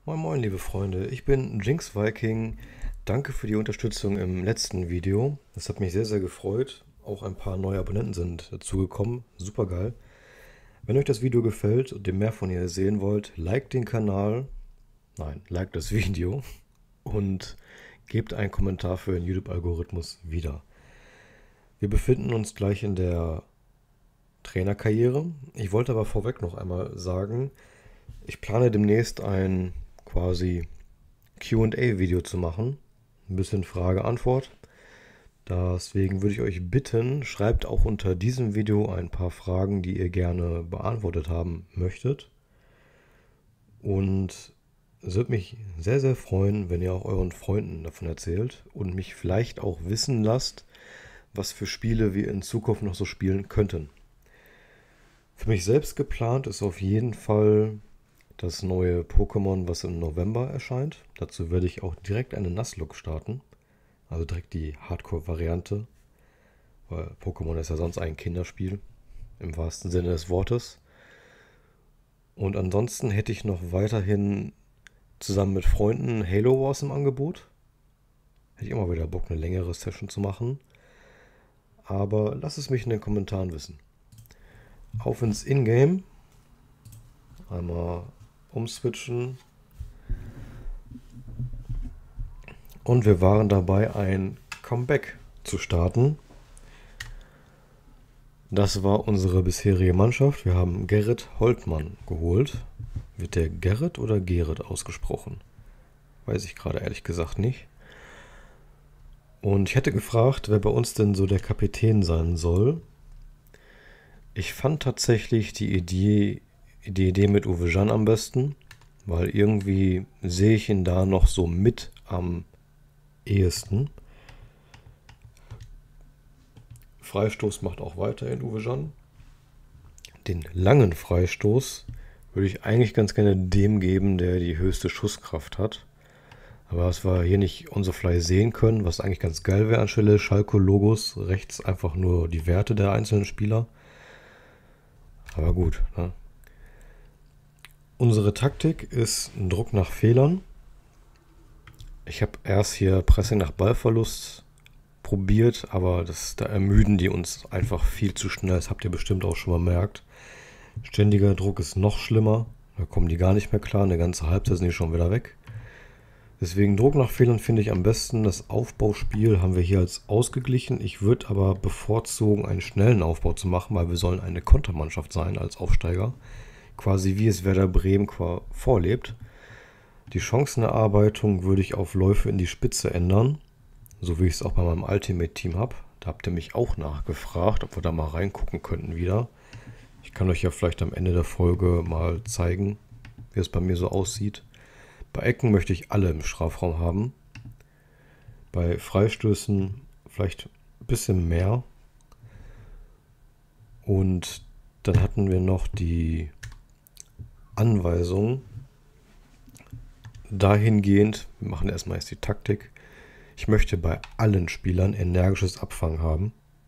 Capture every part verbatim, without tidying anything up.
Moin Moin liebe Freunde, ich bin Jinx Viking. Danke für die Unterstützung im letzten Video. Das hat mich sehr, sehr gefreut. Auch ein paar neue Abonnenten sind dazugekommen. Super geil. Wenn euch das Video gefällt und ihr mehr von ihr sehen wollt, liked den Kanal. Nein, liked das Video. Und gebt einen Kommentar für den YouTube-Algorithmus wieder. Wir befinden uns gleich in der Trainerkarriere. Ich wollte aber vorweg noch einmal sagen, ich plane demnächst ein quasi Q und A-Video zu machen. Ein bisschen Frage-Antwort. Deswegen würde ich euch bitten, schreibt auch unter diesem Video ein paar Fragen, die ihr gerne beantwortet haben möchtet. Und es würde mich sehr, sehr freuen, wenn ihr auch euren Freunden davon erzählt und mich vielleicht auch wissen lasst, was für Spiele wir in Zukunft noch so spielen könnten. Für mich selbst geplant ist auf jeden Fall das neue Pokémon, was im November erscheint. Dazu werde ich auch direkt eine Nuzlocke starten. Also direkt die Hardcore-Variante. Weil Pokémon ist ja sonst ein Kinderspiel. Im wahrsten Sinne des Wortes. Und ansonsten hätte ich noch weiterhin zusammen mit Freunden Halo Wars im Angebot. Hätte ich immer wieder Bock, eine längere Session zu machen. Aber lasst es mich in den Kommentaren wissen. Auf ins Ingame. Einmal umswitchen. Und wir waren dabei, ein Comeback zu starten. Das war unsere bisherige Mannschaft. Wir haben Gerrit Holtmann geholt. Wird der Gerrit oder Gerrit ausgesprochen? Weiß ich gerade ehrlich gesagt nicht. Und ich hätte gefragt, wer bei uns denn so der Kapitän sein soll. Ich fand tatsächlich die Idee, die Idee mit Uwe Jan am besten, weil irgendwie sehe ich ihn da noch so mit am ehesten. Freistoß macht auch weiterhin Uwe Jan. Den langen Freistoß würde ich eigentlich ganz gerne dem geben, der die höchste Schusskraft hat. Aber was wir hier nicht on the fly sehen können, was eigentlich ganz geil wäre anstelle Schalke-Logos, rechts einfach nur die Werte der einzelnen Spieler. Aber gut, ne? Unsere Taktik ist ein Druck nach Fehlern. Ich habe erst hier Pressing nach Ballverlust probiert, aber das, da ermüden die uns einfach viel zu schnell. Das habt ihr bestimmt auch schon mal bemerkt. Ständiger Druck ist noch schlimmer. Da kommen die gar nicht mehr klar. Eine ganze Halbzeit sind die schon wieder weg. Deswegen Druck nach Fehlern finde ich am besten. Das Aufbauspiel haben wir hier als ausgeglichen. Ich würde aber bevorzugen, einen schnellen Aufbau zu machen, weil wir sollen eine Kontermannschaft sein als Aufsteiger. Quasi wie es Werder Bremen vorlebt. Die Chancenerarbeitung würde ich auf Läufe in die Spitze ändern. So wie ich es auch bei meinem Ultimate-Team habe. Da habt ihr mich auch nachgefragt, ob wir da mal reingucken könnten wieder. Ich kann euch ja vielleicht am Ende der Folge mal zeigen, wie es bei mir so aussieht. Bei Ecken möchte ich alle im Strafraum haben. Bei Freistößen vielleicht ein bisschen mehr. Und dann hatten wir noch die Anweisung dahingehend, wir machen erstmal jetzt die Taktik. Ich möchte bei allen Spielern energisches Abfangen haben.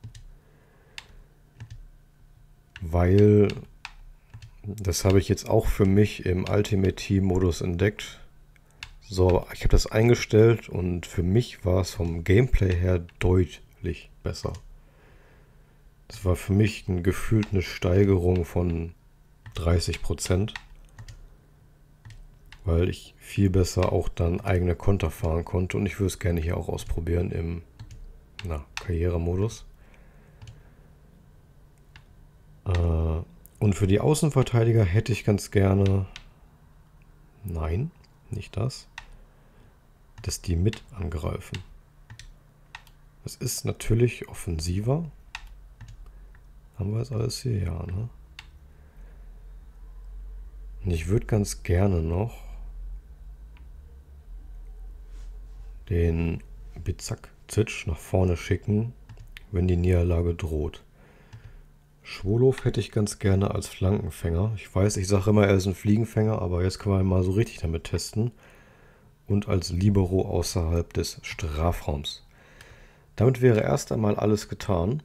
Weil, das habe ich jetzt auch für mich im Ultimate Team Modus entdeckt. So, ich habe das eingestellt und für mich war es vom Gameplay her deutlich besser. Das war für mich ein, gefühlt eine Steigerung von dreißig Prozent. Weil ich viel besser auch dann eigene Konter fahren konnte. Und ich würde es gerne hier auch ausprobieren im na, Karrieremodus. Äh, und für die Außenverteidiger hätte ich ganz gerne... Nein, nicht das. Dass die mit angreifen. Das ist natürlich offensiver. Haben wir das alles hier? Ja, ne? Und ich würde ganz gerne noch den Bizak-Zitsch nach vorne schicken, wenn die Niederlage droht. Schwolow hätte ich ganz gerne als Flankenfänger. Ich weiß, ich sage immer, er ist ein Fliegenfänger, aber jetzt können wir mal so richtig damit testen. Und als Libero außerhalb des Strafraums. Damit wäre erst einmal alles getan.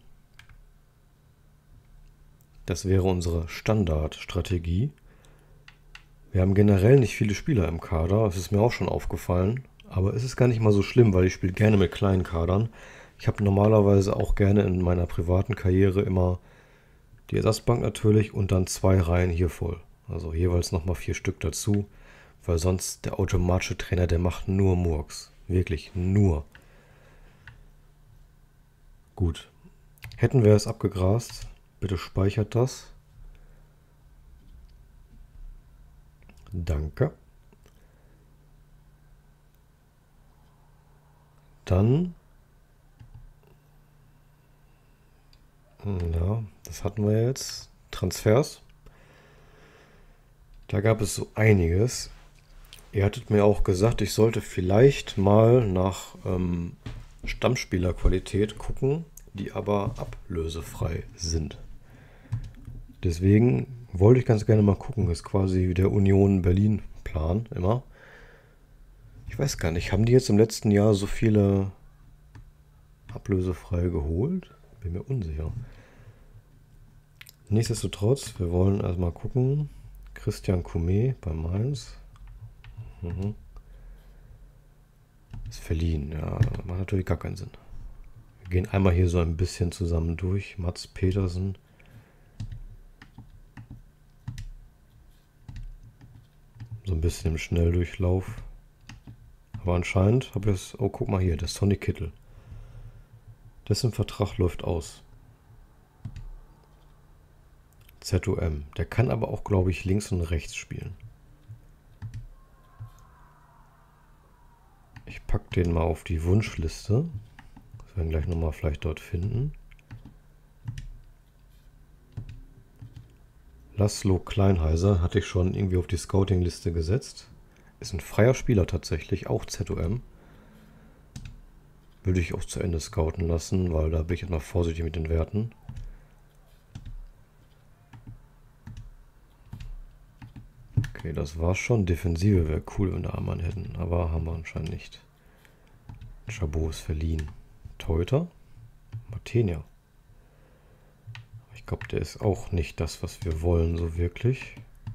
Das wäre unsere Standardstrategie. Wir haben generell nicht viele Spieler im Kader, das ist mir auch schon aufgefallen. Aber es ist gar nicht mal so schlimm, weil ich spiele gerne mit kleinen Kadern. Ich habe normalerweise auch gerne in meiner privaten Karriere immer die Ersatzbank natürlich und dann zwei Reihen hier voll. Also jeweils nochmal vier Stück dazu, weil sonst der automatische Trainer, der macht nur Murks. Wirklich nur. Gut. Hätten wir es abgegrast, bitte speichert das. Danke. Dann, ja, das hatten wir jetzt. Transfers. Da gab es so einiges. Ihr hattet mir auch gesagt, ich sollte vielleicht mal nach ähm, Stammspielerqualität gucken, die aber ablösefrei sind. Deswegen wollte ich ganz gerne mal gucken. Das ist quasi der Union Berlin-Plan immer. Ich weiß gar nicht, haben die jetzt im letzten Jahr so viele ablösefrei geholt? Bin mir unsicher. Nichtsdestotrotz, wir wollen erstmal gucken. Christian Koumet bei Mainz. Mhm. Ist verliehen, ja, macht natürlich gar keinen Sinn. Wir gehen einmal hier so ein bisschen zusammen durch. Mats Petersen. So ein bisschen im Schnelldurchlauf. Aber anscheinend habe ich es. Oh, guck mal hier, der Sonny Kittel. Dessen Vertrag läuft aus. Z O M. Der kann aber auch, glaube ich, links und rechts spielen. Ich packe den mal auf die Wunschliste. Das werden wir gleich nochmal vielleicht dort finden. Laszlo Kleinheiser hatte ich schon irgendwie auf die Scouting-Liste gesetzt. Ist ein freier Spieler tatsächlich, auch Z O M. Würde ich auch zu Ende scouten lassen, weil da bin ich noch vorsichtig mit den Werten. Okay, das war's schon. Defensive wäre cool, wenn wir da einen hätten, aber haben wir anscheinend nicht. Chabot ist verliehen. Teuter? Martenia. Ich glaube, der ist auch nicht das, was wir wollen, so wirklich.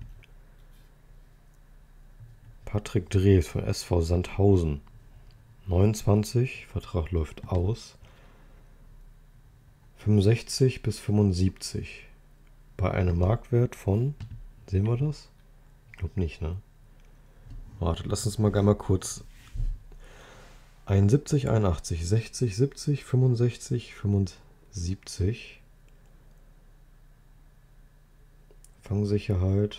Patrick Drees von S V Sandhausen. neunundzwanzig, Vertrag läuft aus. fünfundsechzig bis fünfundsiebzig. Bei einem Marktwert von, sehen wir das? Ich glaube nicht, ne? Warte, lass uns mal einmal kurz. einundsiebzig, einundachtzig, sechzig, siebzig, fünfundsechzig, fünfundsiebzig. Fangsicherheit.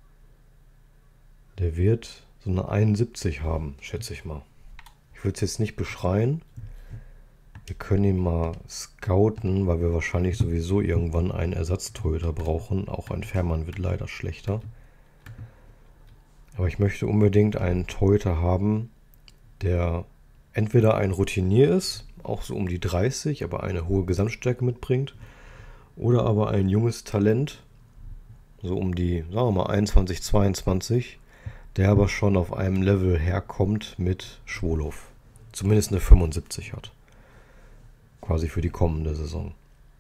Der wird so eine einundsiebzig haben, schätze ich mal. Ich würde es jetzt nicht beschreien. Wir können ihn mal scouten, weil wir wahrscheinlich sowieso irgendwann einen Ersatztorhüter brauchen. Auch ein Fährmann wird leider schlechter. Aber ich möchte unbedingt einen Torhüter haben, der entweder ein Routinier ist, auch so um die dreißig, aber eine hohe Gesamtstärke mitbringt, oder aber ein junges Talent, so um die, sagen wir mal, einundzwanzig, zweiundzwanzig, der aber schon auf einem Level herkommt mit Schwolow. Zumindest eine fünfundsiebzig hat. Quasi für die kommende Saison.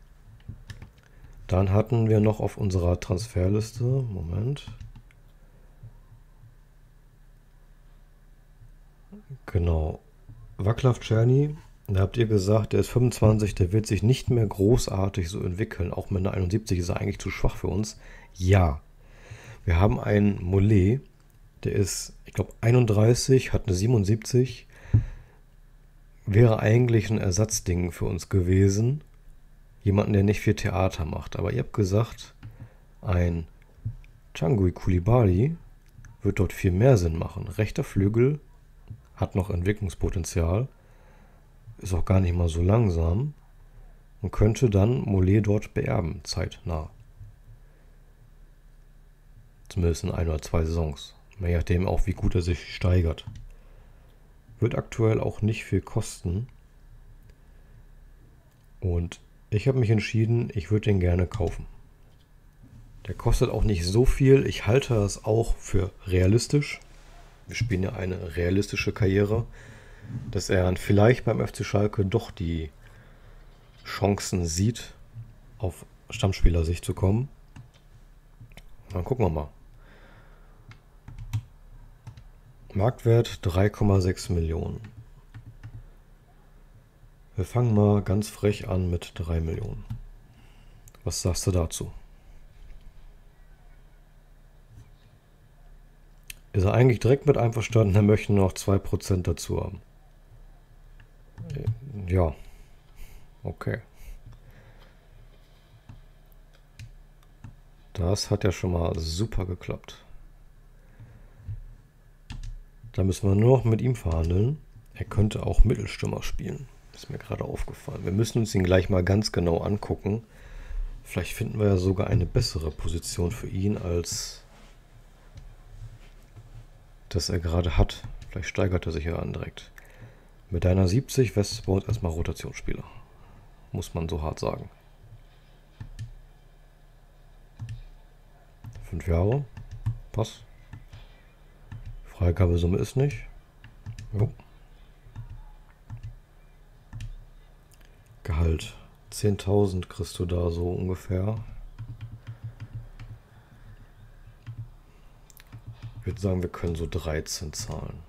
Dann hatten wir noch auf unserer Transferliste, Moment. Genau. Václav Černý, da habt ihr gesagt, der ist fünfundzwanzig, der wird sich nicht mehr großartig so entwickeln. Auch mit einer einundsiebzig ist er eigentlich zu schwach für uns. Ja. Wir haben einen Mollet, der ist, ich glaube, einunddreißig, hat eine siebenundsiebzig. Wäre eigentlich ein Ersatzding für uns gewesen. Jemanden, der nicht viel Theater macht. Aber ihr habt gesagt, ein Tanguy Coulibaly wird dort viel mehr Sinn machen. Rechter Flügel, hat noch Entwicklungspotenzial, ist auch gar nicht mal so langsam und könnte dann Mollet dort beerben, zeitnah. Zumindest in ein oder zwei Saisons. Je nachdem auch, wie gut er sich steigert. Wird aktuell auch nicht viel kosten. Und ich habe mich entschieden, ich würde den gerne kaufen. Der kostet auch nicht so viel. Ich halte das auch für realistisch. Wir spielen ja eine realistische Karriere, dass er dann vielleicht beim F C Schalke doch die Chancen sieht, auf Stammspielersicht zu kommen. Dann gucken wir mal. Marktwert drei Komma sechs Millionen. Wir fangen mal ganz frech an mit drei Millionen. Was sagst du dazu? Ist er eigentlich direkt mit einverstanden, er möchte noch zwei Prozent dazu haben? Ja, okay. Das hat ja schon mal super geklappt. Da müssen wir nur noch mit ihm verhandeln. Er könnte auch Mittelstürmer spielen. Ist mir gerade aufgefallen. Wir müssen uns ihn gleich mal ganz genau angucken. Vielleicht finden wir ja sogar eine bessere Position für ihn, als das er gerade hat. Vielleicht steigert er sich ja an direkt. Mit deiner siebzig wärst du bei uns erstmal Rotationsspieler. Muss man so hart sagen. Fünf Jahre. Pass. Freigabesumme ist nicht. Jo. Gehalt. zehntausend kriegst du da so ungefähr. Ich würde sagen, wir können so dreizehn zahlen.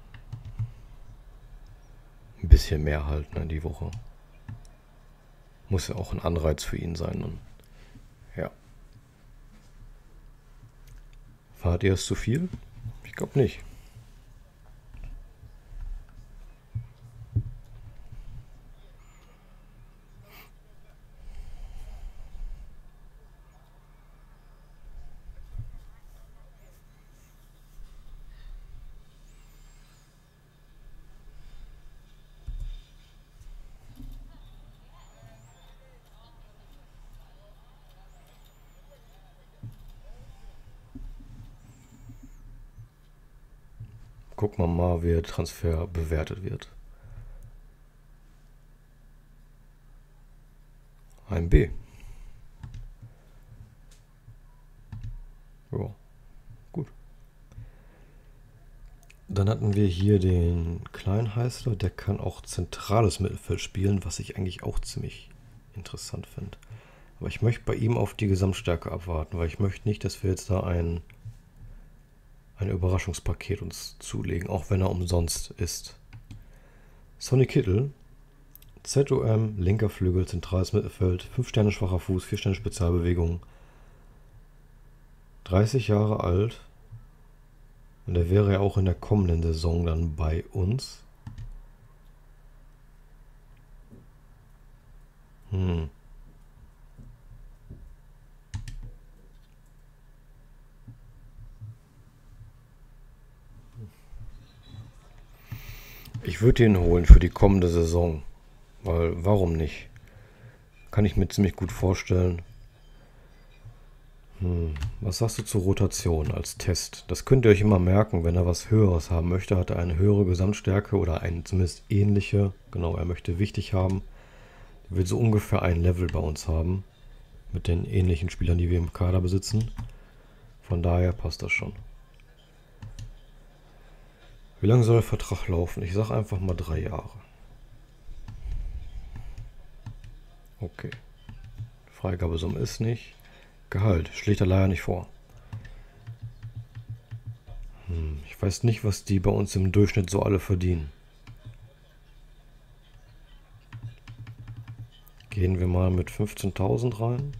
Ein bisschen mehr halt, ne, die Woche. Muss ja auch ein Anreiz für ihn sein. Und ja. Fahrt ihr es zu viel? Ich glaube nicht. Gucken wir mal, wie der Transfer bewertet wird. Ein B. Ja, gut. Dann hatten wir hier den Kleinheißler, der kann auch zentrales Mittelfeld spielen, was ich eigentlich auch ziemlich interessant finde. Aber ich möchte bei ihm auf die Gesamtstärke abwarten, weil ich möchte nicht, dass wir jetzt da ein, ein Überraschungspaket uns zulegen, auch wenn er umsonst ist. Sonny Kittel, Z O M, linker Flügel, zentrales Mittelfeld, fünf Sterne schwacher Fuß, vier Sterne Spezialbewegung, dreißig Jahre alt. Und der wäre ja auch in der kommenden Saison dann bei uns. Hm. Ich würde ihn holen für die kommende Saison. Weil, warum nicht? Kann ich mir ziemlich gut vorstellen. Hm. Was sagst du zur Rotation als Test? Das könnt ihr euch immer merken, wenn er was Höheres haben möchte, hat er eine höhere Gesamtstärke oder eine zumindest ähnliche. Genau, er möchte wichtig haben. Er will so ungefähr ein Level bei uns haben. Mit den ähnlichen Spielern, die wir im Kader besitzen. Von daher passt das schon. Wie lange soll der Vertrag laufen? Ich sage einfach mal drei Jahre. Okay. Freigabesumme ist nicht. Gehalt schlägt er leider nicht vor. Hm, ich weiß nicht, was die bei uns im Durchschnitt so alle verdienen. Gehen wir mal mit fünfzehntausend rein.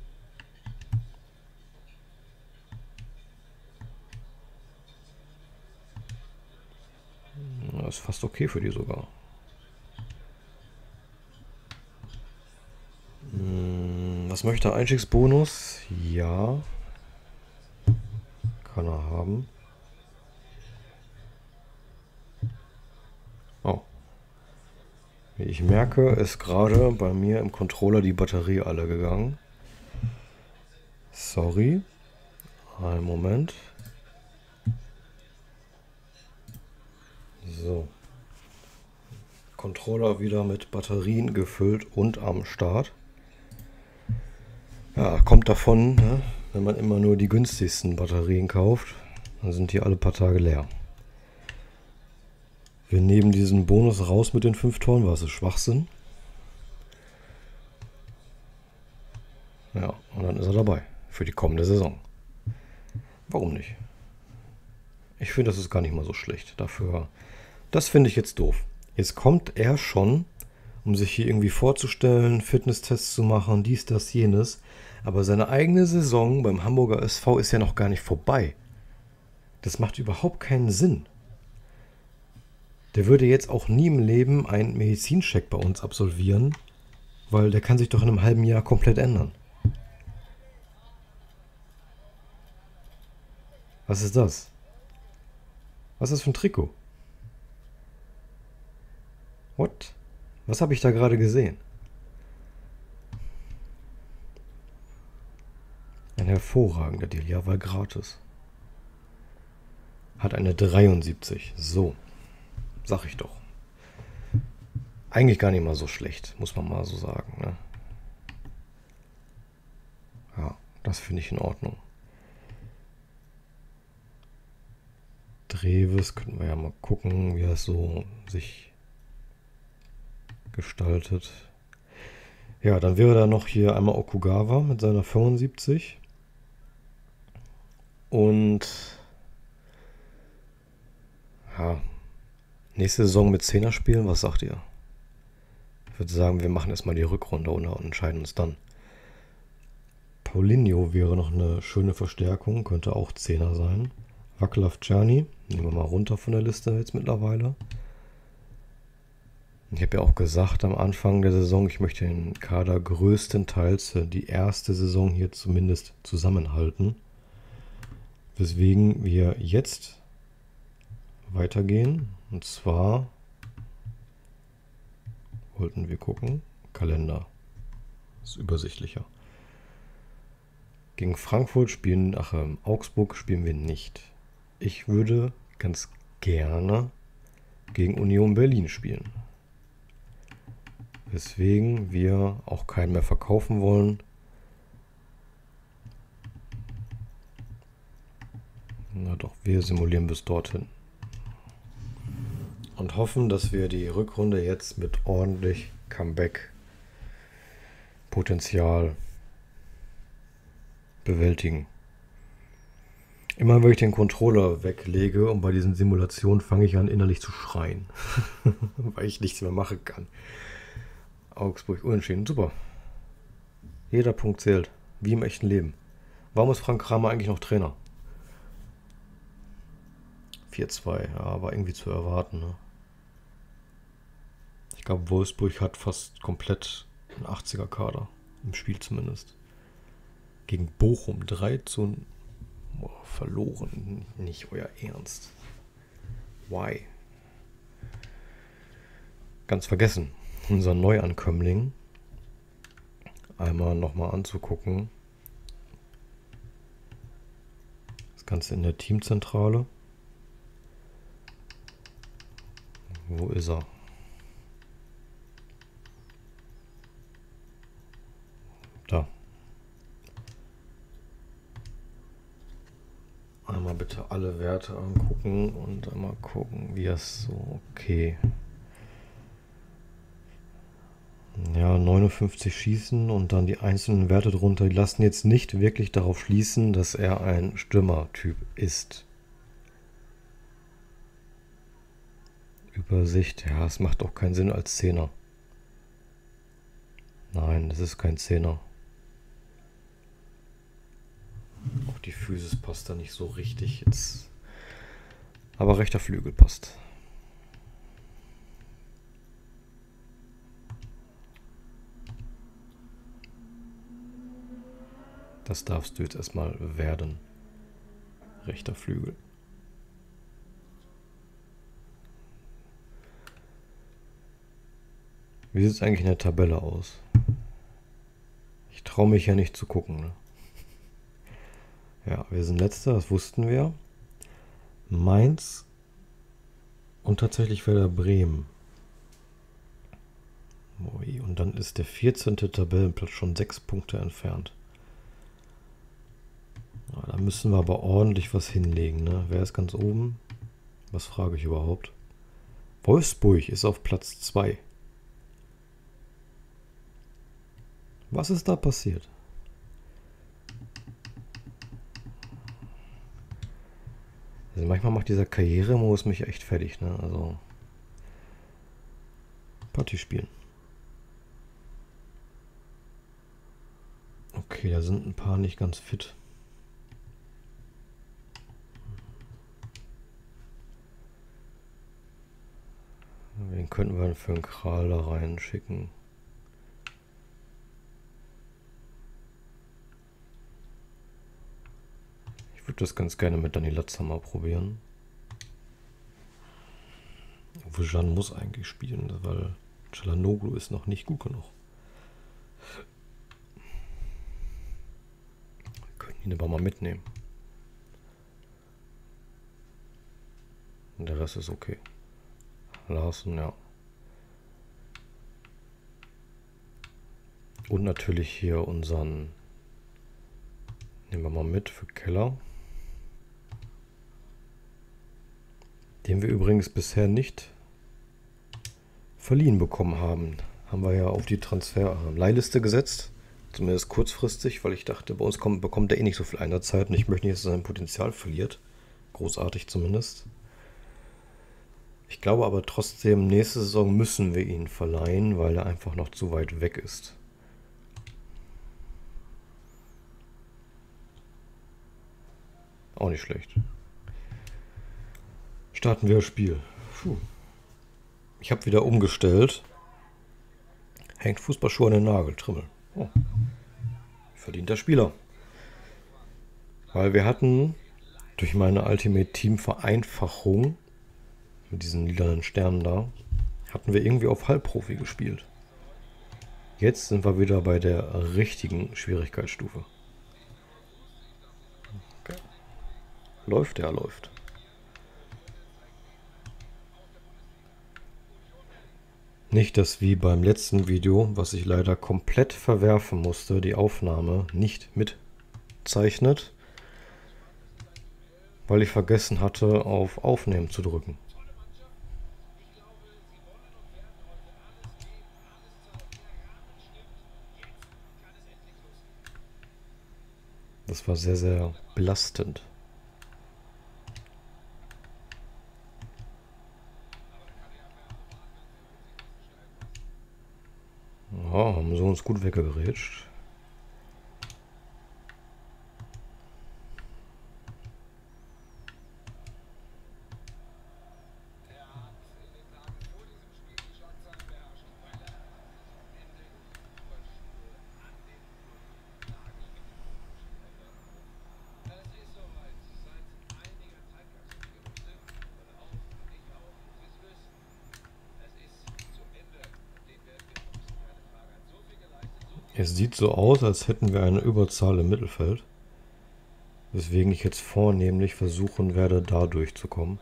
Das ist fast okay für die sogar. Was möchte er? Einstiegsbonus? Ja. Kann er haben. Oh. Wie ich merke, ist gerade bei mir im Controller die Batterie alle gegangen. Sorry. Einen Moment. So. Controller wieder mit Batterien gefüllt und am Start. Ja, kommt davon, ne? Wenn man immer nur die günstigsten Batterien kauft, dann sind die alle paar Tage leer. Wir nehmen diesen Bonus raus mit den fünf Toren, was ist Schwachsinn. Ja, und dann ist er dabei für die kommende Saison. Warum nicht? Ich finde, das ist gar nicht mal so schlecht. Dafür, das finde ich jetzt doof. Jetzt kommt er schon, um sich hier irgendwie vorzustellen, Fitnesstests zu machen, dies, das, jenes. Aber seine eigene Saison beim Hamburger S V ist ja noch gar nicht vorbei. Das macht überhaupt keinen Sinn. Der würde jetzt auch nie im Leben einen Medizincheck bei uns absolvieren, weil der kann sich doch in einem halben Jahr komplett ändern. Was ist das? Was ist das für ein Trikot? What? Was habe ich da gerade gesehen? Ein hervorragender Deal, ja, weil gratis. Hat eine dreiundsiebzig. So, sag ich doch. Eigentlich gar nicht mal so schlecht, muss man mal so sagen. Ne? Ja, das finde ich in Ordnung. Dreves könnten wir ja mal gucken, wie das so sich gestaltet. Ja, dann wäre da noch hier einmal Okugawa mit seiner fünfundsiebzig. Und ja, nächste Saison mit Zehner spielen, was sagt ihr? Ich würde sagen, wir machen erstmal die Rückrunde und entscheiden uns dann. Paulinho wäre noch eine schöne Verstärkung, könnte auch Zehner sein. Vaclav Czerny, nehmen wir mal runter von der Liste jetzt mittlerweile. Ich habe ja auch gesagt am Anfang der Saison, ich möchte den Kader größtenteils die erste Saison hier zumindest zusammenhalten. Weswegen wir jetzt weitergehen. Und zwar wollten wir gucken, Kalender. Ist übersichtlicher. Gegen Frankfurt spielen, ach, ähm, Augsburg spielen wir nicht. Ich würde ganz gerne gegen Union Berlin spielen. Weswegen wir auch keinen mehr verkaufen wollen. Na doch, wir simulieren bis dorthin. Und hoffen, dass wir die Rückrunde jetzt mit ordentlich Comeback-Potenzial bewältigen. Immer wenn ich den Controller weglege und bei diesen Simulationen fange ich an innerlich zu schreien, weil ich nichts mehr machen kann. Augsburg unentschieden, super. Jeder Punkt zählt, wie im echten Leben. Warum ist Frank Kramer eigentlich noch Trainer? vier zwei, ja, war irgendwie zu erwarten. Ne? Ich glaube, Wolfsburg hat fast komplett einen achtziger-Kader, im Spiel zumindest. Gegen Bochum drei zu oh, verloren. Nicht euer Ernst. Why? Ganz vergessen, unser Neuankömmling einmal nochmal anzugucken. Das Ganze in der Teamzentrale. Wo ist er? Da. Einmal bitte alle Werte angucken und einmal gucken, wie es so, okay. Ja, neunundfünfzig schießen und dann die einzelnen Werte drunter, die lassen jetzt nicht wirklich darauf schließen, dass er ein Stürmertyp ist. Übersicht, ja, es macht auch keinen Sinn als Zehner. Nein, das ist kein Zehner. Auch die Physis passt da nicht so richtig jetzt. Aber rechter Flügel passt. Das darfst du jetzt erstmal werden. Rechter Flügel. Wie sieht es eigentlich in der Tabelle aus? Ich traue mich ja nicht zu gucken. Ne? Ja, wir sind Letzter, das wussten wir. Mainz und tatsächlich Werder Bremen. Und dann ist der vierzehnte Tabellenplatz schon sechs Punkte entfernt. Ja, da müssen wir aber ordentlich was hinlegen. Ne? Wer ist ganz oben? Was frage ich überhaupt? Wolfsburg ist auf Platz zwei. Was ist da passiert? Also manchmal macht dieser Karrieremodus mich echt fertig, ne? Also Party spielen. Okay, da sind ein paar nicht ganz fit. Wen könnten wir denn für einen Kral da reinschicken? Ich würde das ganz gerne mit Dani Latzhammer probieren. Vujan muss eigentlich spielen, weil Çalhanoğlu ist noch nicht gut genug. Wir könnten ihn aber mal mitnehmen. Und der Rest ist okay. Larsen, ja. Und natürlich hier unseren, nehmen wir mal mit für Keller. Den wir übrigens bisher nicht verliehen bekommen haben. Haben wir ja auf die Transfer-Leihliste gesetzt. Zumindest kurzfristig, weil ich dachte, bei uns kommt, bekommt er eh nicht so viel Einsatzzeit und ich möchte nicht, dass er sein Potenzial verliert. Großartig zumindest. Ich glaube aber trotzdem, nächste Saison müssen wir ihn verleihen, weil er einfach noch zu weit weg ist. Auch nicht schlecht. Starten wir das Spiel. Puh. Ich habe wieder umgestellt. Hängt Fußballschuhe an den Nagel, Trimmel. Oh. Verdienter Spieler. Weil wir hatten durch meine Ultimate Team Vereinfachung mit diesen lilanen Sternen da, hatten wir irgendwie auf Halbprofi gespielt. Jetzt sind wir wieder bei der richtigen Schwierigkeitsstufe. Okay. Läuft, der läuft. Nicht, dass wie beim letzten Video, was ich leider komplett verwerfen musste, die Aufnahme nicht mitzeichnet, weil ich vergessen hatte, auf Aufnehmen zu drücken. Das war sehr, sehr belastend. Ja, haben sie uns gut weggerätscht. Es sieht so aus, als hätten wir eine Überzahl im Mittelfeld. Weswegen ich jetzt vornehmlich versuchen werde, da durchzukommen.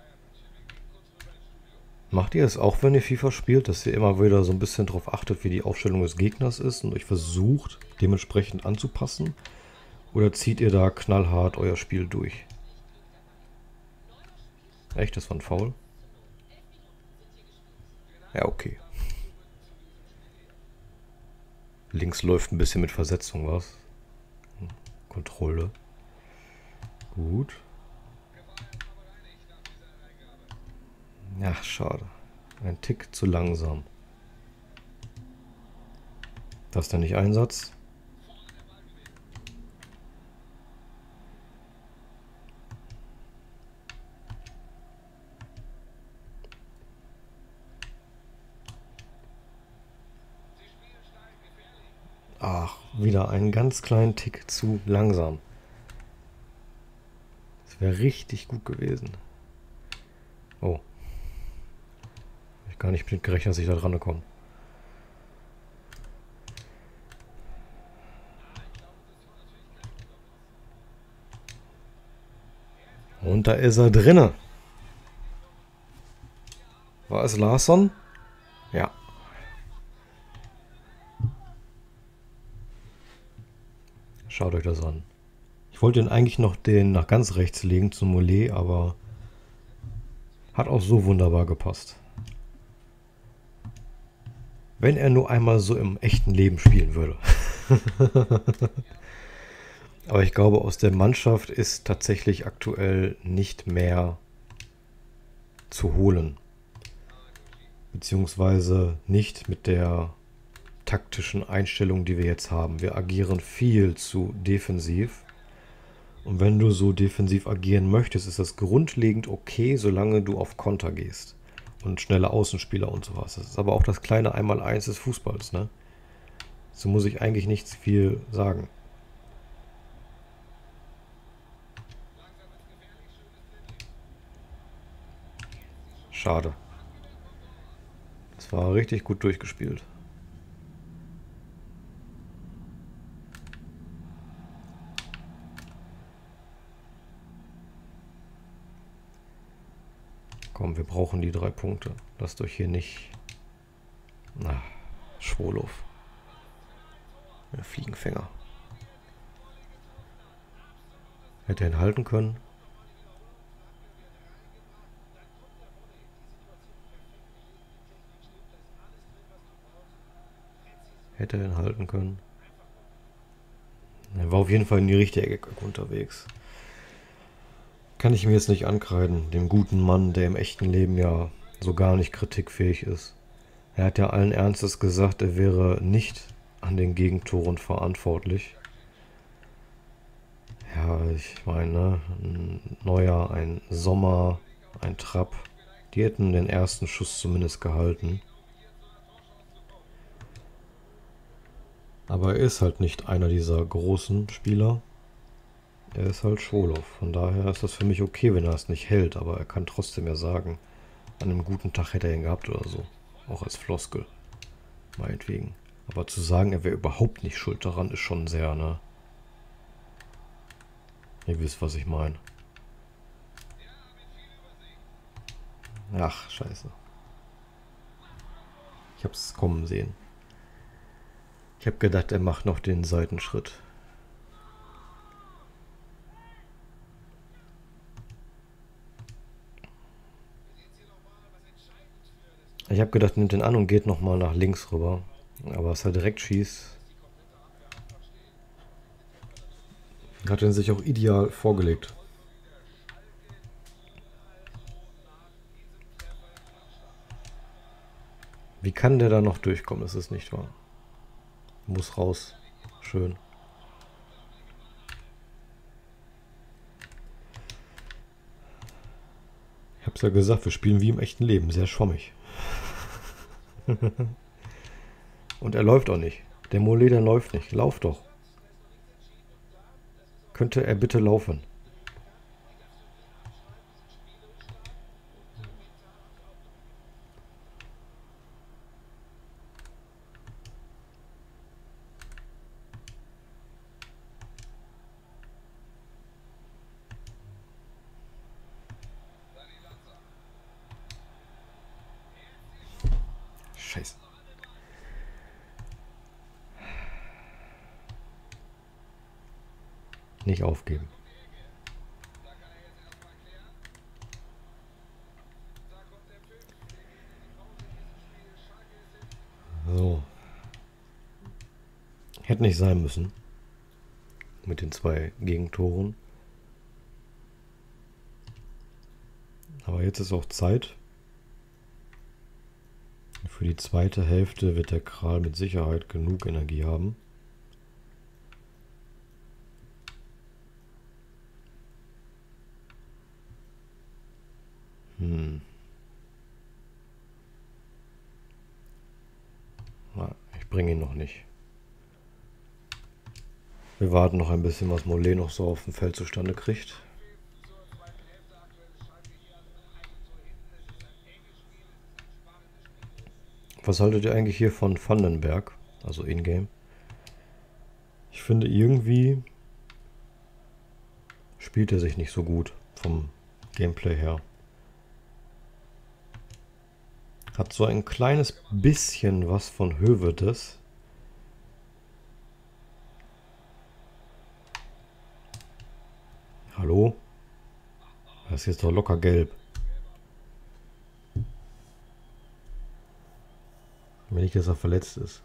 Macht ihr es auch, wenn ihr FIFA spielt, dass ihr immer wieder so ein bisschen darauf achtet, wie die Aufstellung des Gegners ist und euch versucht, dementsprechend anzupassen? Oder zieht ihr da knallhart euer Spiel durch? Echt, das war ein Foul? Ja, okay. Links läuft ein bisschen mit Versetzung was. Kontrolle. Gut. Ach, schade. Ein Tick zu langsam. Das ist dann nicht Einsatz. Ach, wieder einen ganz kleinen Tick zu langsam. Das wäre richtig gut gewesen. Oh. Habe ich gar nicht mit gerechnet, dass ich da dran komme. Und da ist er drinne. War es Larsson? Ja. Schaut euch das an. Ich wollte ihn eigentlich noch den nach ganz rechts legen zum Mollet, aber hat auch so wunderbar gepasst. Wenn er nur einmal so im echten Leben spielen würde. Aber ich glaube, aus der Mannschaft ist tatsächlich aktuell nicht mehr zu holen. Beziehungsweise nicht mit der taktischen Einstellung, die wir jetzt haben. Wir agieren viel zu defensiv. Und wenn du so defensiv agieren möchtest, ist das grundlegend okay, solange du auf Konter gehst. Und schnelle Außenspieler und sowas. Das ist aber auch das kleine Einmaleins des Fußballs, ne? So muss ich eigentlich nichts viel sagen. Schade. Das war richtig gut durchgespielt. Komm, wir brauchen die drei Punkte. Lasst euch hier nicht... Na, Schwolow. Der Fliegenfänger. Hätte ihn halten können. Hätte ihn halten können. Er war auf jeden Fall in die richtige Ecke unterwegs. Kann ich mir jetzt nicht ankreiden, dem guten Mann, der im echten Leben ja so gar nicht kritikfähig ist. Er hat ja allen Ernstes gesagt, er wäre nicht an den Gegentoren verantwortlich. Ja, ich meine, ne, ein Neuer, ein Sommer, ein Trapp, die hätten den ersten Schuss zumindest gehalten. Aber er ist halt nicht einer dieser großen Spieler. Er ist halt Schwolow. Von daher ist das für mich okay, wenn er es nicht hält. Aber er kann trotzdem ja sagen, an einem guten Tag hätte er ihn gehabt oder so. Auch als Floskel. Meinetwegen. Aber zu sagen, er wäre überhaupt nicht schuld daran, ist schon sehr, ne? Ihr wisst, was ich meine. Ach, scheiße. Ich hab's kommen sehen. Ich hab gedacht, er macht noch den Seitenschritt. Ich hab gedacht, nimmt den an und geht nochmal nach links rüber. Aber als er direkt schießt, hat er sich auch ideal vorgelegt. Wie kann der da noch durchkommen? Das ist nicht wahr. Muss raus. Schön. Ich hab's ja gesagt, wir spielen wie im echten Leben. Sehr schwammig. Und er läuft auch nicht. Der Mollet, der läuft nicht. Lauf doch. Könnte er bitte laufen? Scheiße. Nicht aufgeben. So. Hätte nicht sein müssen. Mit den zwei Gegentoren. Aber jetzt ist auch Zeit. Für die zweite Hälfte wird der Kral mit Sicherheit genug Energie haben. Hm. Na, ich bringe ihn noch nicht. Wir warten noch ein bisschen, was Mollet noch so auf dem Feld zustande kriegt. Was haltet ihr eigentlich hier von Vandenberg? Also in-game. Ich finde irgendwie spielt er sich nicht so gut vom Gameplay her. Hat so ein kleines bisschen was von Hövedes. Hallo? Das ist jetzt doch locker gelb. Wenn nicht, dass er verletzt ist.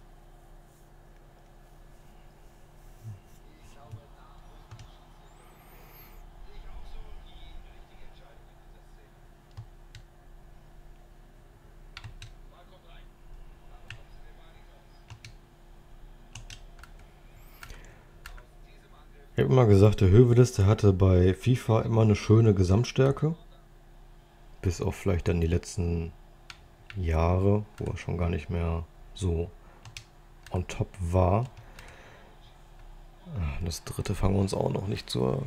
Ich habe immer gesagt, der Hövedes, der hatte bei FIFA immer eine schöne Gesamtstärke. Bis auf vielleicht dann die letzten Jahre, wo er schon gar nicht mehr so on top war. Das dritte fangen wir uns auch noch nicht zur...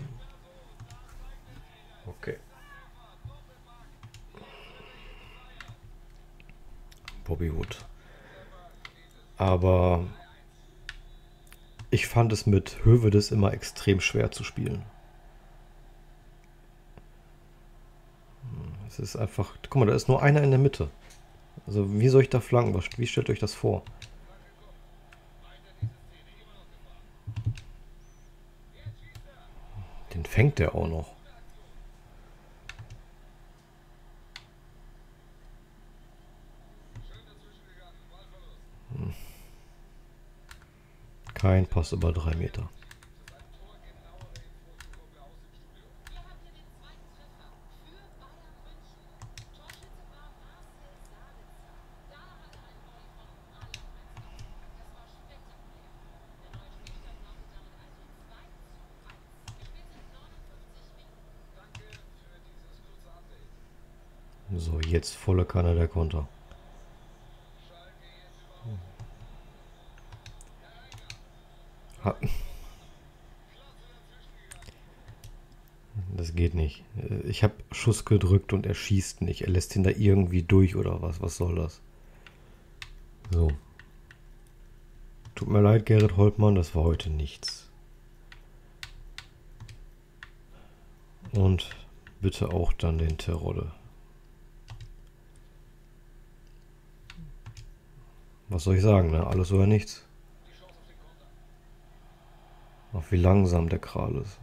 Okay. Bobby Wood. Aber ich fand es mit Hövedes immer extrem schwer zu spielen. Es ist einfach... Guck mal, da ist nur einer in der Mitte. Also wie soll ich da flanken? Wie stellt euch das vor? Den fängt der auch noch. Kein Pass über drei Meter. So, jetzt volle Kanne der Konter. Ha. Das geht nicht. Ich habe Schuss gedrückt und er schießt nicht. Er lässt ihn da irgendwie durch oder was? Was soll das? So. Tut mir leid, Gerrit Holtmann, das war heute nichts. Und bitte auch dann den Terodde. Was soll ich sagen, ne? Alles oder nichts. Ach, wie langsam der Kral ist.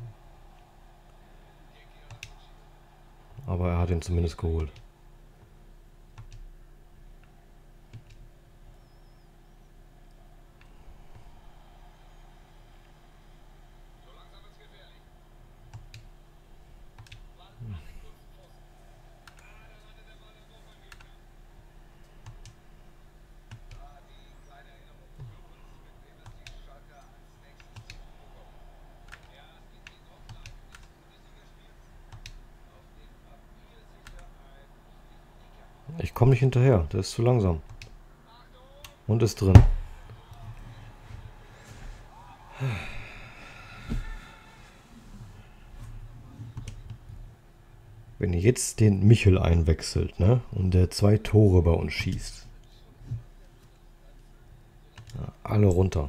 Aber er hat ihn zumindest geholt. Ich komme nicht hinterher, der ist zu langsam. Und ist drin. Wenn ihr jetzt den Michel einwechselt, ne? Und der zwei Tore bei uns schießt. Ja, alle runter.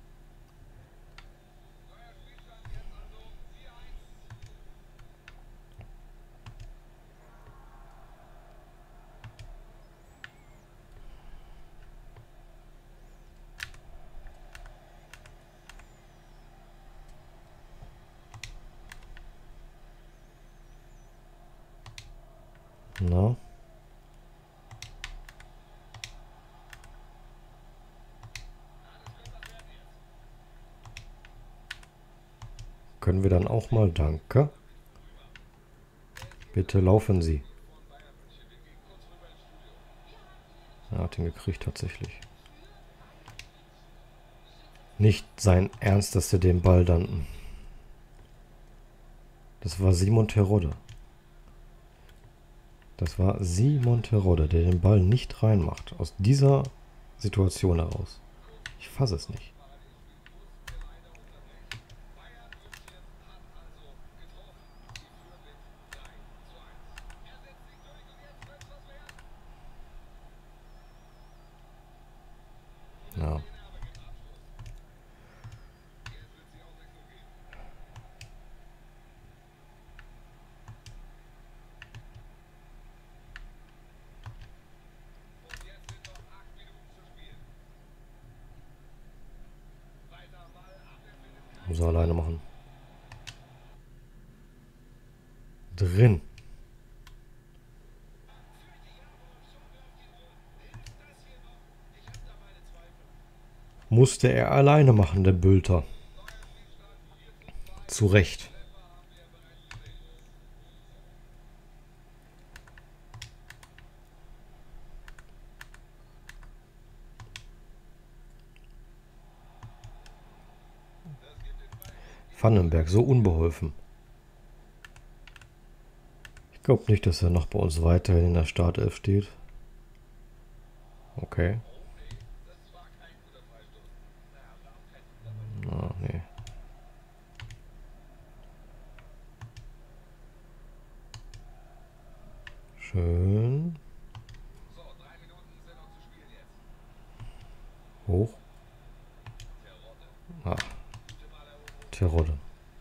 Na? Können wir dann auch mal, danke. Bitte laufen Sie. Er hat ihn gekriegt tatsächlich. Nicht sein Ernst, dass er den Ball dann... Das war Simon Terodde. Das war Simon Terodde, der den Ball nicht reinmacht. Aus dieser Situation heraus. Ich fasse es nicht. Ja. Muss er alleine machen. Drin. Musste er alleine machen, der Bülter. Zu Recht. Vandenberg, so unbeholfen. Ich glaube nicht, dass er noch bei uns weiterhin in der Startelf steht. Okay. Ah, nee. Schön. Hoch. Ah. Terodde.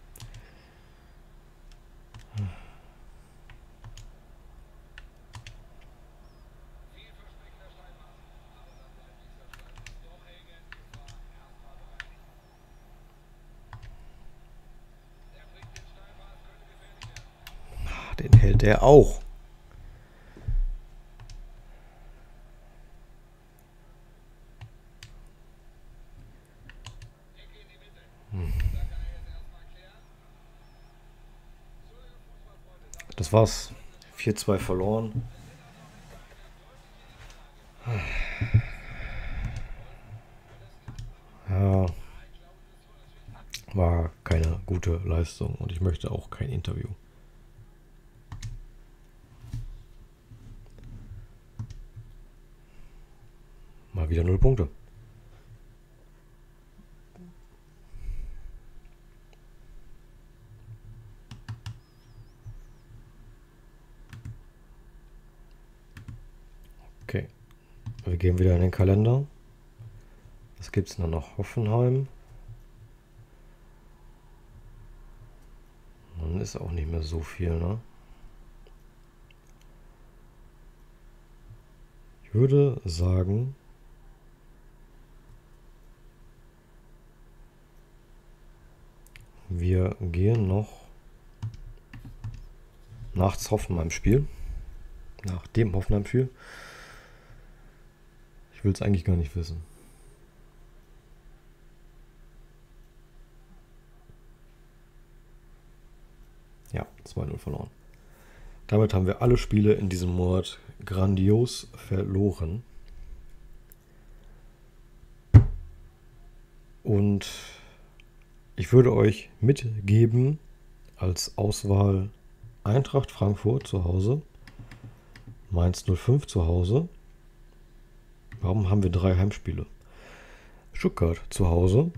Ah, den hält er auch. Das war's. vier zwei verloren. Ja. War keine gute Leistung und ich möchte auch kein Interview. Mal wieder null Punkte. Okay. Wir gehen wieder in den Kalender. Was gibt's denn noch? Hoffenheim. Dann ist auch nicht mehr so viel, ne? Ich würde sagen, wir gehen noch nach Hoffenheim-Spiel. Nach dem Hoffenheim-Spiel. Ich will es eigentlich gar nicht wissen. Ja, zwei null verloren. Damit haben wir alle Spiele in diesem Monat grandios verloren. Und ich würde euch mitgeben als Auswahl Eintracht Frankfurt zu Hause, Mainz null fünf zu Hause. Warum haben wir drei Heimspiele? Stuttgart zu Hause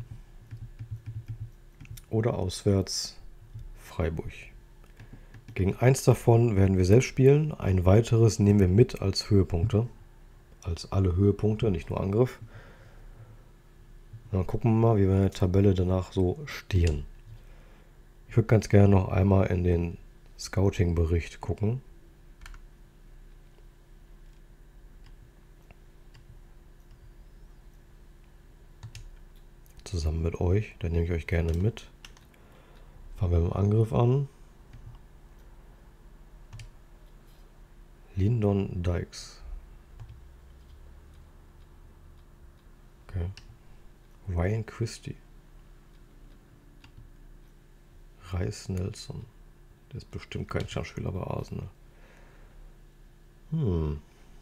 oder auswärts Freiburg. Gegen eins davon werden wir selbst spielen. Ein weiteres nehmen wir mit als Höhepunkte. Als alle Höhepunkte, nicht nur Angriff. Und dann gucken wir mal, wie wir in der Tabelle danach so stehen. Ich würde ganz gerne noch einmal in den Scouting-Bericht gucken. Zusammen mit euch. Da nehme ich euch gerne mit. Fangen wir mit dem Angriff an. Lyndon Dykes. Okay. Ryan Christie. Reiss Nelson. Der ist bestimmt kein Stammspieler bei Arsenal. Hm.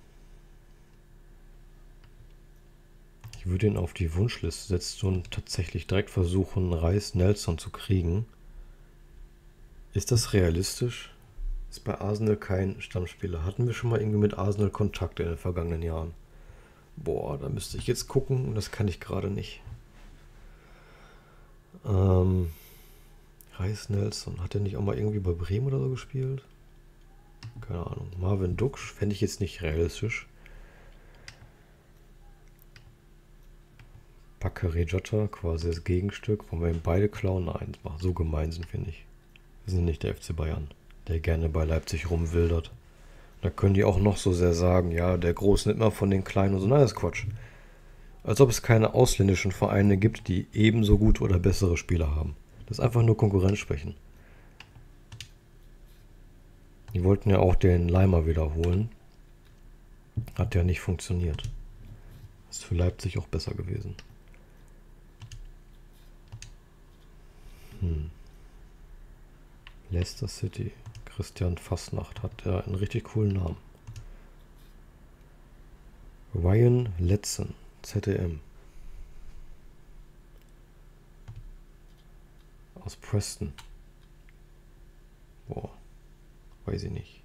Ich würde ihn auf die Wunschliste setzen und tatsächlich direkt versuchen, Reiss Nelson zu kriegen. Ist das realistisch? Ist bei Arsenal kein Stammspieler. Hatten wir schon mal irgendwie mit Arsenal Kontakt in den vergangenen Jahren? Boah, da müsste ich jetzt gucken und das kann ich gerade nicht. Ähm, Reiss Nelson. Hat er nicht auch mal irgendwie bei Bremen oder so gespielt? Keine Ahnung. Marvin Duksch fände ich jetzt nicht realistisch. Bakary Jota, quasi das Gegenstück. Wollen wir ihn beide klauen? Nein, das macht so gemein sind, finde ich. Wir sind nicht der F C Bayern, der gerne bei Leipzig rumwildert. Da können die auch noch so sehr sagen, ja, der Große nimmt mal von den Kleinen und so. Nein, das ist Quatsch. Als ob es keine ausländischen Vereine gibt, die ebenso gute oder bessere Spieler haben. Das ist einfach nur Konkurrenz sprechen. Die wollten ja auch den Leimer wiederholen. Hat ja nicht funktioniert. Ist für Leipzig auch besser gewesen. Hm. Leicester City. Christian Fasnacht hat ja einen richtig coolen Namen. Ryan Letzen, Z D M. Aus Preston. Boah, weiß ich nicht.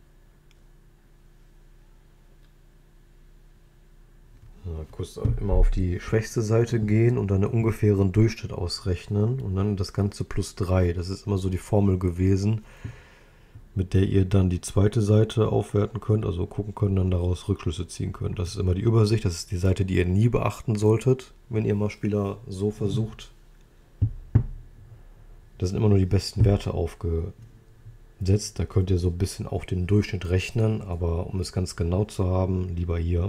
Ja, kurz immer auf die schwächste Seite gehen und dann einen ungefähren Durchschnitt ausrechnen und dann das Ganze plus drei. Das ist immer so die Formel gewesen, mit der ihr dann die zweite Seite aufwerten könnt, also gucken könnt, dann daraus Rückschlüsse ziehen könnt. Das ist immer die Übersicht, das ist die Seite, die ihr nie beachten solltet, wenn ihr mal Spieler so versucht. Da sind immer nur die besten Werte aufgesetzt. Da könnt ihr so ein bisschen auf den Durchschnitt rechnen, aber um es ganz genau zu haben, lieber hier.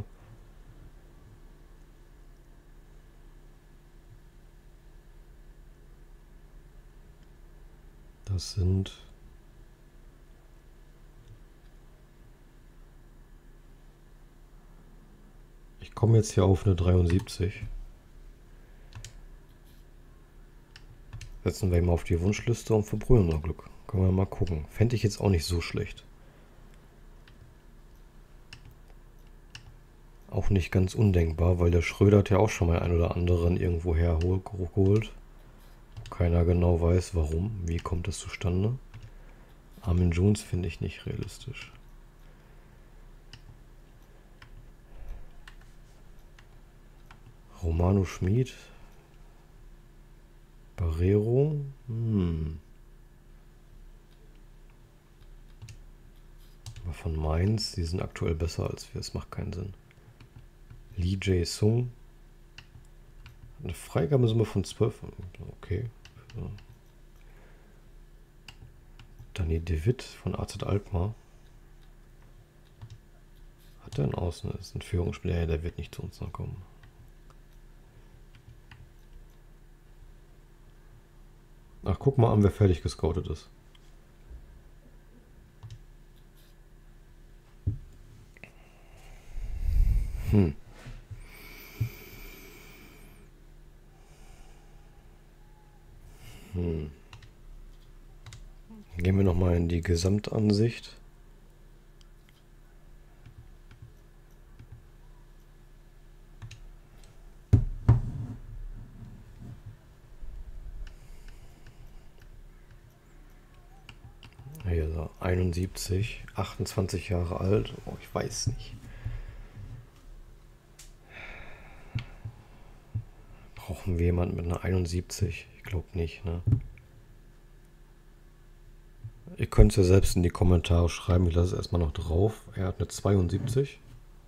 Das sind ich komme jetzt hier auf eine dreiundsiebzig. Setzen wir mal auf die Wunschliste und verbrühen unser Glück. Können wir mal gucken. Fände ich jetzt auch nicht so schlecht. Auch nicht ganz undenkbar, weil der Schröder hat ja auch schon mal einen oder anderen irgendwo hergeholt. Keiner genau weiß, warum. Wie kommt das zustande? Armin Jones finde ich nicht realistisch. Romano Schmid. Barrero. Hm. Aber von Mainz, die sind aktuell besser als wir. Es macht keinen Sinn. Lee Jae-sung. Eine Freigabesumme von zwölf. Okay. Ja. Danny De Witt von A Z Alkmaar. Hat er einen Außen? Ist ein Führungsspieler. Ja, der wird nicht zu uns noch kommen. Ach, guck mal an, wer fertig gescoutet ist. Hm. Hm. Gehen wir nochmal in die Gesamtansicht. Hier so einundsiebzig, achtundzwanzig Jahre alt. Oh, ich weiß nicht. Brauchen wir jemanden mit einer einundsiebzig? Ich glaube nicht, ne? Ihr könnt es ja selbst in die Kommentare schreiben. Ich lasse es erstmal noch drauf. Er hat eine zweiundsiebzig.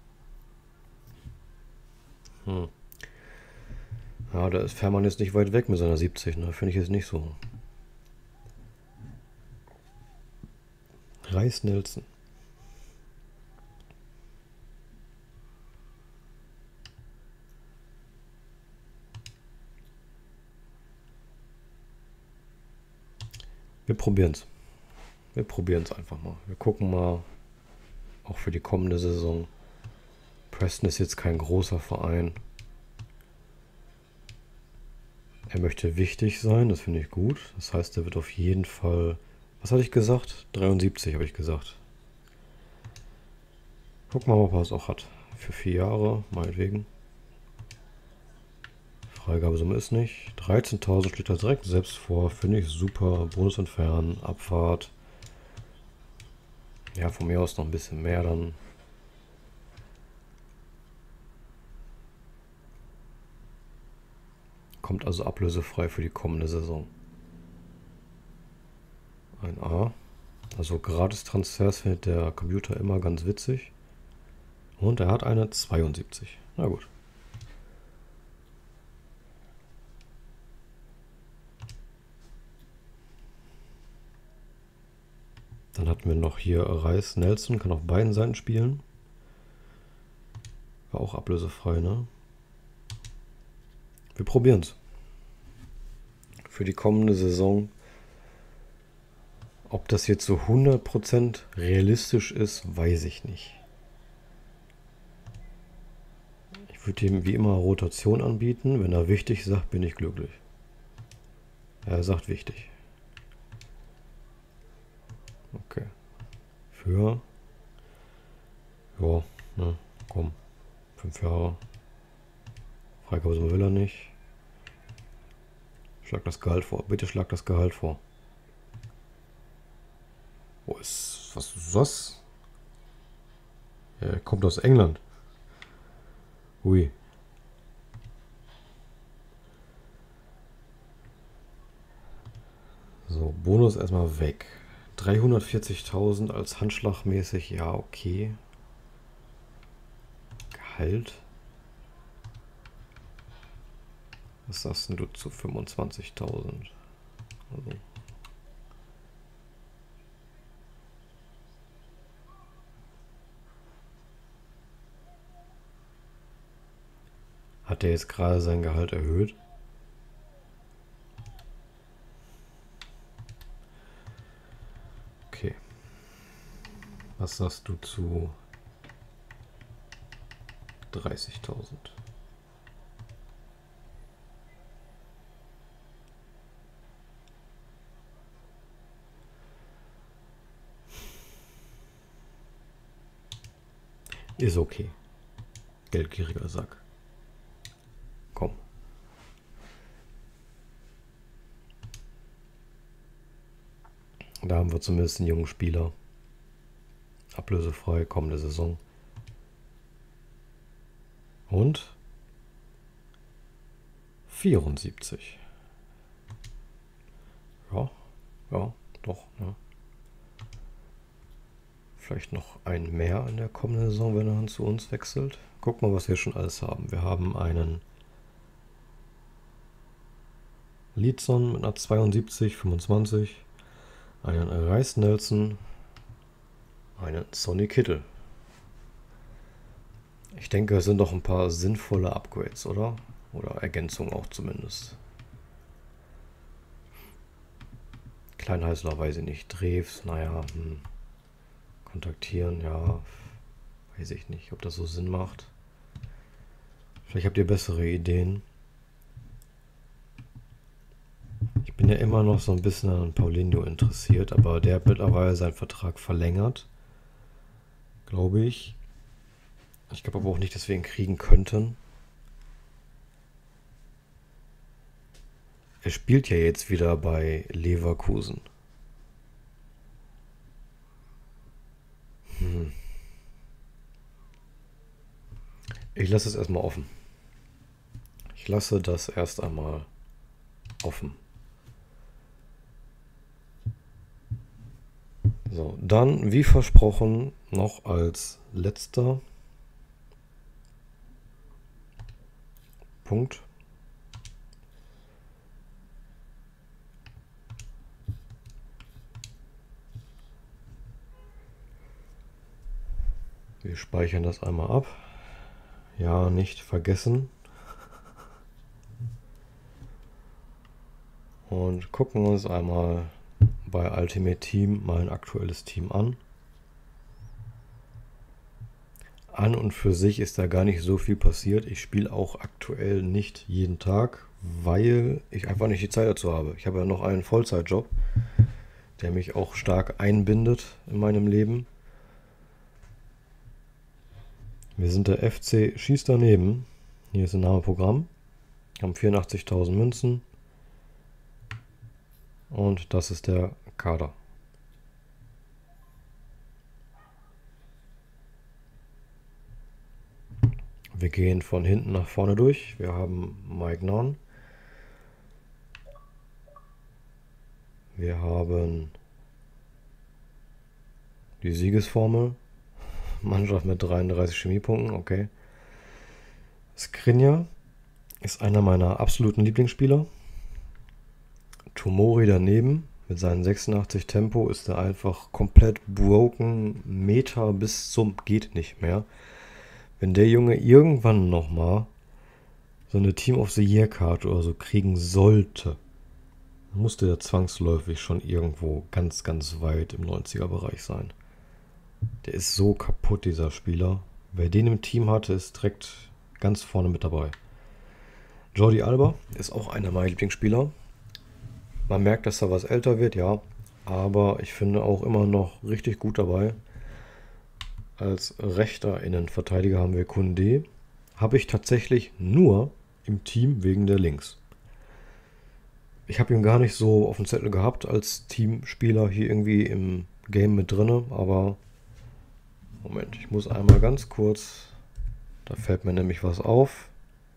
Hm. Ja, da ist Fährmann jetzt nicht weit weg mit seiner siebzig, ne? Finde ich jetzt nicht so. Reiss Nelson. Wir probieren es. Wir probieren es einfach mal. Wir gucken mal, auch für die kommende Saison. Preston ist jetzt kein großer Verein. Er möchte wichtig sein, das finde ich gut. Das heißt, er wird auf jeden Fall... Was hatte ich gesagt? dreiundsiebzig habe ich gesagt. Gucken wir mal, ob er es auch hat. Für vier Jahre, meinetwegen. Freigabesumme ist nicht. dreizehntausend steht da direkt selbst vor. Finde ich super. Bonus entfernen, Abfahrt. Ja, von mir aus noch ein bisschen mehr dann. Kommt also ablösefrei für die kommende Saison. Ein A. Also Gratis-Transfers findet der Computer immer ganz witzig. Und er hat eine zweiundsiebzig. Na gut. Dann hatten wir noch hier Reiss Nelson, kann auf beiden Seiten spielen. War auch ablösefrei, ne? Wir probieren es. Für die kommende Saison. Ob das jetzt so hundert Prozent realistisch ist, weiß ich nicht. Ich würde ihm wie immer Rotation anbieten. Wenn er wichtig sagt, bin ich glücklich. Er sagt wichtig. Okay. Für. Ja, ne, komm. Fünf Jahre. Freigabesumme will er nicht. Schlag das Gehalt vor. Bitte schlag das Gehalt vor. Wo ist... Was ist das? Er kommt aus England. Ui. So, Bonus erstmal weg. dreihundertvierzigtausend als handschlagmäßig. Ja, okay. Gehalt. Was sagst du zu fünfundzwanzigtausend? Also. Hat er jetzt gerade sein Gehalt erhöht? Okay. Was sagst du zu dreißigtausend? Ist okay. Geldgieriger Sack. Komm. Da haben wir zumindest einen jungen Spieler. Ablösefrei, kommende Saison. Und vierundsiebzig. Ja, ja, doch. Ja. Vielleicht noch ein mehr in der kommenden Saison, wenn er dann zu uns wechselt. Guck mal, was wir schon alles haben. Wir haben einen Leadson mit einer zweiundsiebzig, fünfundzwanzig. Einen Reiss Nelson. Einen Sonny Kittel. Ich denke, es sind doch ein paar sinnvolle Upgrades, oder? Oder Ergänzungen auch zumindest. Kleinheißler weiß ich nicht. Drews, naja, hm. Kontaktieren, ja, weiß ich nicht, ob das so Sinn macht. Vielleicht habt ihr bessere Ideen. Ich bin ja immer noch so ein bisschen an Paulinho interessiert, aber der hat mittlerweile seinen Vertrag verlängert, glaube ich. Ich glaube aber auch nicht, dass wir ihn kriegen könnten. Er spielt ja jetzt wieder bei Leverkusen. Hm. Ich lasse es erstmal offen. Ich lasse das erst einmal offen. So, dann, wie versprochen, noch als letzter Punkt. Wir speichern das einmal ab. Ja, nicht vergessen. Und gucken uns einmal bei Ultimate Team mein aktuelles Team an. An und für sich ist da gar nicht so viel passiert. Ich spiele auch aktuell nicht jeden Tag, weil ich einfach nicht die Zeit dazu habe. Ich habe ja noch einen Vollzeitjob, der mich auch stark einbindet in meinem Leben. Wir sind der F C Schieß daneben. Hier ist ein Name-Programm. Wir haben vierundachtzigtausend Münzen. Und das ist der Kader. Wir gehen von hinten nach vorne durch. Wir haben Mike Non. Wir haben die Siegesformel. Mannschaft mit dreiunddreißig Chemiepunkten, okay. Skriniar ist einer meiner absoluten Lieblingsspieler. Tomori daneben mit seinen sechsundachtzig Tempo ist er einfach komplett broken, Meter bis zum geht nicht mehr. Wenn der Junge irgendwann nochmal so eine Team of the Year Karte oder so kriegen sollte, musste er zwangsläufig schon irgendwo ganz, ganz weit im neunziger Bereich sein. Der ist so kaputt, dieser Spieler. Wer den im Team hatte, ist direkt ganz vorne mit dabei. Jordi Alba ist auch einer meiner Lieblingsspieler. Man merkt, dass er was älter wird, ja. Aber ich finde auch immer noch richtig gut dabei. Als rechter Innenverteidiger haben wir Koundé. Habe ich tatsächlich nur im Team wegen der Links. Ich habe ihn gar nicht so auf dem Zettel gehabt als Teamspieler hier irgendwie im Game mit drinne, aber Moment, ich muss einmal ganz kurz, da fällt mir nämlich was auf.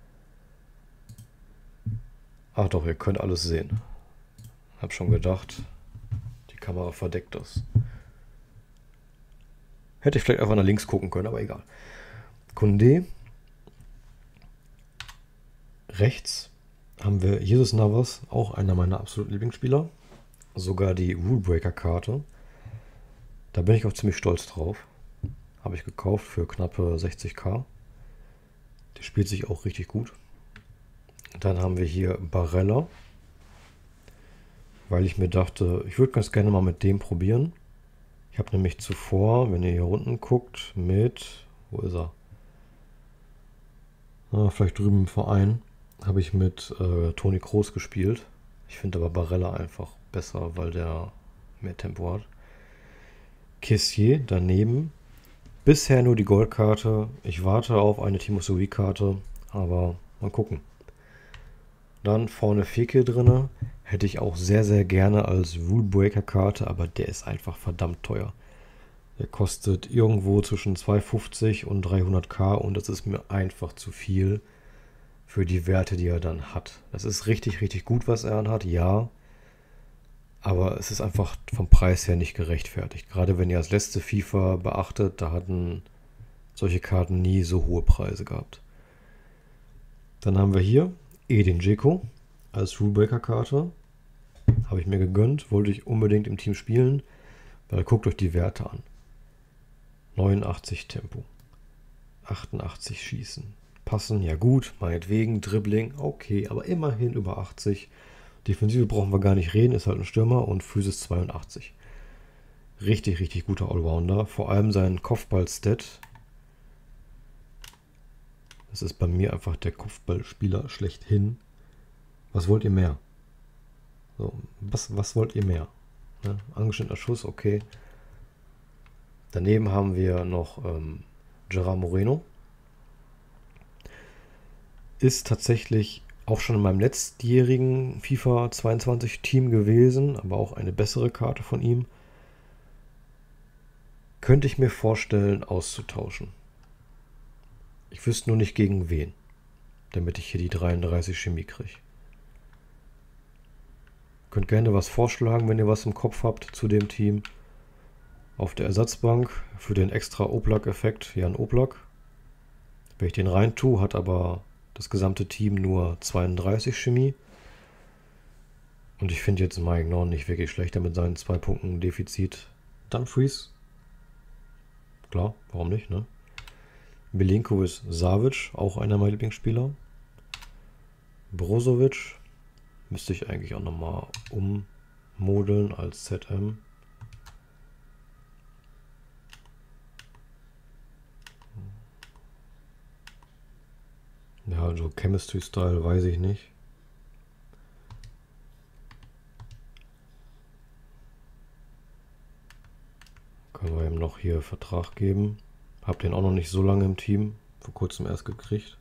Ach doch, ihr könnt alles sehen. Hab schon gedacht, die Kamera verdeckt das. Hätte ich vielleicht einfach nach links gucken können, aber egal. Koundé. Rechts haben wir Jesus Navas, auch einer meiner absoluten Lieblingsspieler. Sogar die Rulebreaker-Karte. Da bin ich auch ziemlich stolz drauf. Habe ich gekauft für knappe sechzigtausend. Der spielt sich auch richtig gut. Dann haben wir hier Barella. Weil ich mir dachte, ich würde ganz gerne mal mit dem probieren. Ich habe nämlich zuvor, wenn ihr hier unten guckt, mit, wo ist er? Ah, vielleicht drüben im Verein, habe ich mit äh, Toni Kroos gespielt. Ich finde aber Barella einfach besser, weil der mehr Tempo hat. Kessié daneben. Bisher nur die Goldkarte. Ich warte auf eine Timo Pukki-Karte, aber mal gucken. Dann vorne Fekir drinne. Hätte ich auch sehr, sehr gerne als Rulebreaker-Karte, aber der ist einfach verdammt teuer. Der kostet irgendwo zwischen zweihundertfünfzig und dreihunderttausend und das ist mir einfach zu viel für die Werte, die er dann hat. Das ist richtig, richtig gut, was er hat, ja. Aber es ist einfach vom Preis her nicht gerechtfertigt. Gerade wenn ihr das letzte FIFA beachtet, da hatten solche Karten nie so hohe Preise gehabt. Dann haben wir hier Edin Dzeko als Rulebreaker-Karte. Habe ich mir gegönnt, wollte ich unbedingt im Team spielen, weil guckt euch die Werte an. neunundachtzig Tempo, achtundachtzig Schießen. Passen, ja gut, meinetwegen, Dribbling, okay, aber immerhin über achtzig. Defensive brauchen wir gar nicht reden, ist halt ein Stürmer und Physis zweiundachtzig. Richtig, richtig guter Allrounder. Vor allem sein Kopfball-Stat. Das ist bei mir einfach der Kopfballspieler schlechthin. Was wollt ihr mehr? So, was, was wollt ihr mehr? Ne? Angeschnittener Schuss, okay. Daneben haben wir noch ähm, Gerard Moreno. Ist tatsächlich auch schon in meinem letztjährigen FIFA zweiundzwanzig Team gewesen, aber auch eine bessere Karte von ihm. Könnte ich mir vorstellen, auszutauschen. Ich wüsste nur nicht gegen wen, damit ich hier die dreiunddreißig Chemie kriege. Könnt gerne was vorschlagen, wenn ihr was im Kopf habt zu dem Team. Auf der Ersatzbank für den extra Oblak-Effekt Jan Oblak. Wenn ich den rein tue, hat aber das gesamte Team nur zweiunddreißig Chemie. Und ich finde jetzt Mike Norn nicht wirklich schlechter mit seinen zwei Punkten Defizit. Dumfries. Klar, warum nicht, ne? Milinkovic Savic, auch einer meiner Lieblingsspieler. Brozovic. Müsste ich eigentlich auch nochmal ummodeln als Z M. Ja, also Chemistry-Style weiß ich nicht. Können wir ihm noch hier Vertrag geben. Hab den auch noch nicht so lange im Team. Vor kurzem erst gekriegt.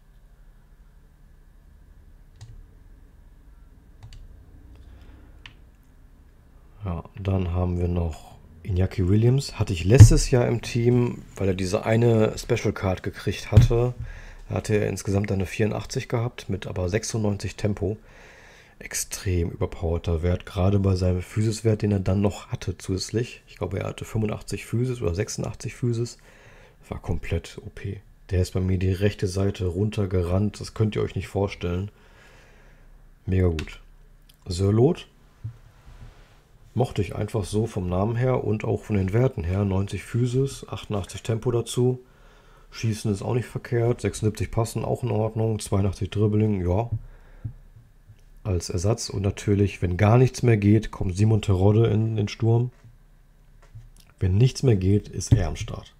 Ja, dann haben wir noch Iñaki Williams. Hatte ich letztes Jahr im Team, weil er diese eine Special Card gekriegt hatte. Da hatte er insgesamt eine vierundachtzig gehabt, mit aber sechsundneunzig Tempo. Extrem überpowerter Wert, gerade bei seinem Physis-Wert, den er dann noch hatte zusätzlich. Ich glaube, er hatte fünfundachtzig Physis oder sechsundachtzig Physis. War komplett O P. Der ist bei mir die rechte Seite runtergerannt. Das könnt ihr euch nicht vorstellen. Mega gut. Sörloth mochte ich einfach so vom Namen her und auch von den Werten her. neunzig Physis, achtundachtzig Tempo dazu. Schießen ist auch nicht verkehrt. sechsundsiebzig Passen auch in Ordnung. zweiundachtzig Dribbling, ja. Als Ersatz. Und natürlich, wenn gar nichts mehr geht, kommt Simon Terodde in den Sturm. Wenn nichts mehr geht, ist er am Start.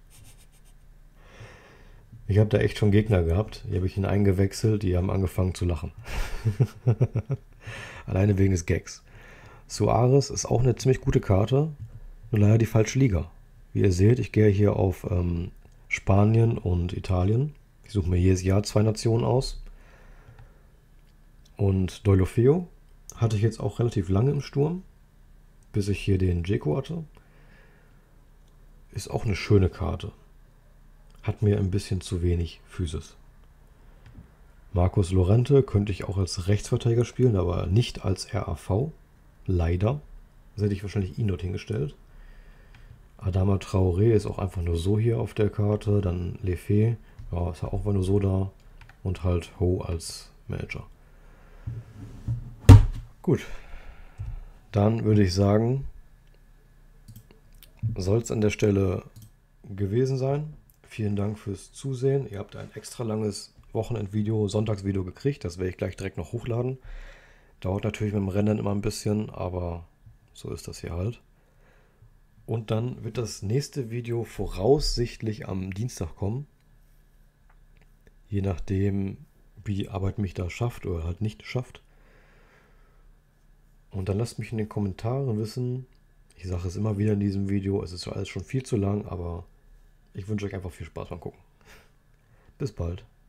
Ich habe da echt schon Gegner gehabt. Die habe ich ihn eingewechselt. Die haben angefangen zu lachen. Alleine wegen des Gags. Suarez ist auch eine ziemlich gute Karte. Nur leider die falsche Liga. Wie ihr seht, ich gehe hier auf ähm, Spanien und Italien. Ich suche mir jedes Jahr zwei Nationen aus. Und Deulofeu Hatte ich jetzt auch relativ lange im Sturm, bis ich hier den Dzeko hatte. Ist auch eine schöne Karte. Hat mir ein bisschen zu wenig Physis. Marcus Llorente könnte ich auch als Rechtsverteidiger spielen, aber nicht als R A V. Leider. Das hätte ich wahrscheinlich ihn dort hingestellt. Adama Traoré ist auch einfach nur so hier auf der Karte. Dann Lefebvre, ja, ist ja auch nur so da. Und halt Ho als Manager. Gut. Dann würde ich sagen, soll es an der Stelle gewesen sein. Vielen Dank fürs Zusehen. Ihr habt ein extra langes Wochenendvideo, Sonntagsvideo gekriegt. Das werde ich gleich direkt noch hochladen. Dauert natürlich mit dem Rennen immer ein bisschen, aber so ist das hier halt. Und dann wird das nächste Video voraussichtlich am Dienstag kommen. Je nachdem, wie die Arbeit mich da schafft oder halt nicht schafft. Und dann lasst mich in den Kommentaren wissen. Ich sage es immer wieder in diesem Video, es ist alles schon viel zu lang, aber ich wünsche euch einfach viel Spaß beim Gucken. Bis bald.